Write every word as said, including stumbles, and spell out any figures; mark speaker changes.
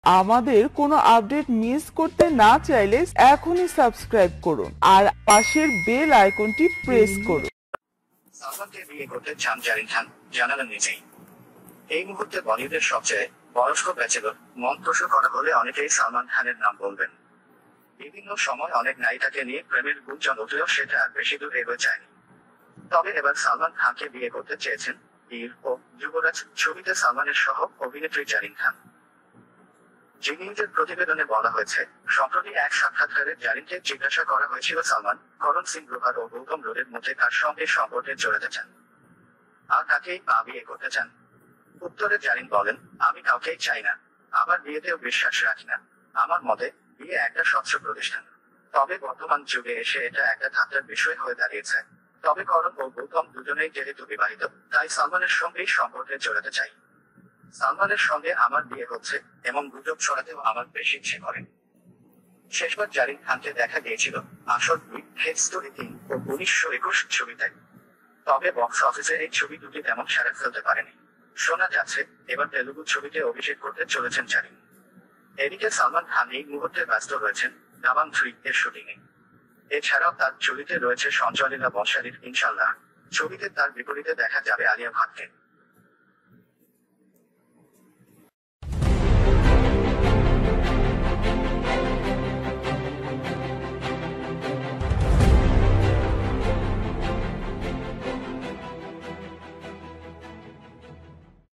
Speaker 1: আমাদের কোনো update miss করতে না চাইলে এখনই সাবস্ক্রাইব করুন আর পাশের বেল আইকনটি প্রেস করুন।
Speaker 2: সালমানকে বিয়ে করতে চান জারিন খান, জানালেন নিজেই। এই মুহূর্তে বলিউডের সবচেয়ে বয়স্ক ব্যাচেলর মন প্রশ্ন করা হলে অনেকেই সালমান খানের নাম বলবেন। বিভিন্ন সময় অনেক নায়িকাকে নিয়ে প্রেমের গুঞ্জন উঠলেও সেটা আর বেশি দূর এগোয় যায়নি। তবে এবার সালমান খানকে বিয়ে করতে চেয়েছেন বীর ও যুবরাজ ছবিতে সালমানের সহ অভিনেত্রী জারিন খান। জি নিউজের প্রতিবেদনে বলা হয়েছে, সম্প্রতি এক সাক্ষাৎকারে জারিনকে জিজ্ঞাসা করা হয়েছিল সালমান করণ সিং গ্রোভার ও গৌতম রোডের মধ্যে কার সঙ্গে সম্পর্কে জড়াতে চান আর কাকেই বা বিয়ে করতে চান। উত্তরে জারিন বলেন, আমি কাউকেই চাই না, আবার বিয়েতেও বিশ্বাস রাখি না। আমার মতে বিয়ে একটা স্বচ্ছ প্রতিষ্ঠান, তবে বর্তমান যুগে এসে এটা একটা ধাক্কার বিষয় হয়ে দাঁড়িয়েছে। তবে করণ ও গৌতম দুজনেই যেহেতু বিবাহিত, তাই সালমানের সঙ্গেই সম্পর্কে জড়াতে চাই। সালমানের সঙ্গে আমার বিয়ে হচ্ছে এবং গুজব ছড়াতেও আমার বেশি ইচ্ছে করে। শেষবার জারিন খানকে দেখা গিয়েছিল আসর দুই, হেড স্টোরি তিন ও উনিশশো একুশ ছবিতে। তবে বক্স অফিসে এই ছবি দুটি তেমন সাড়া ফেলতে পারেনি। শোনা যাচ্ছে এবার তেলুগু ছবিতে অভিষেক করতে চলেছেন জারিন। এদিকে সালমান খান এই মুহূর্তে ব্যস্ত রয়েছেন দাবাং থ্রি এর শুটিংয়ে। এছাড়াও তার ছবিতে রয়েছে সঞ্জয় লীলা বনশালীর ইনশাল্লাহ। ছবিতে তার বিপরীতে দেখা যাবে আলিয়া ভাটকে।